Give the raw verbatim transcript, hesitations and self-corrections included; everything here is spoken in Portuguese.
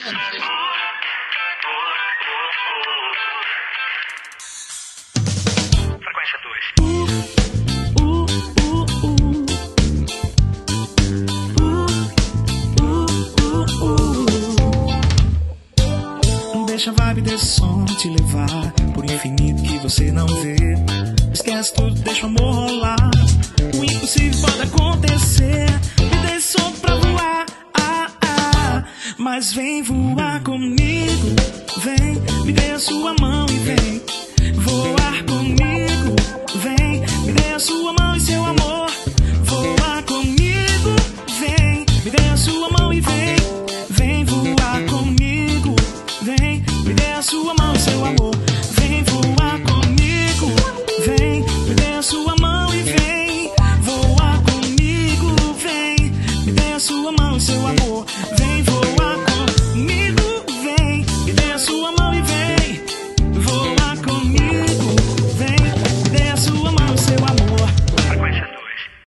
Frequência dois. Deixa a vibe desse som te levar por infinito que você não vê. Esquece tudo, deixa o amor rolar. O impossível pode acontecer. Me dê som pra voar, ah, ah. Mas vem voar comigo. Vem, me dê a sua mão e vem voar comigo. Vem, me dê a sua mão e seu amor.